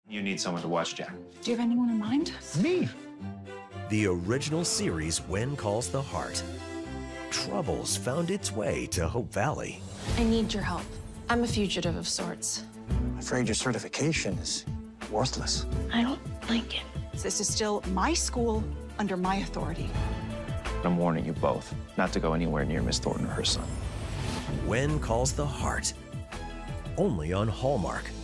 You need someone to watch Jack. Do you have anyone in mind? Me. The original series, When Calls the Heart. Troubles found its way to Hope Valley. I need your help. I'm a fugitive of sorts. I'm afraid your certification is worthless. I don't like it. This is still my school under my authority. I'm warning you both not to go anywhere near Miss Thornton or her son. When Calls the Heart. Only on Hallmark.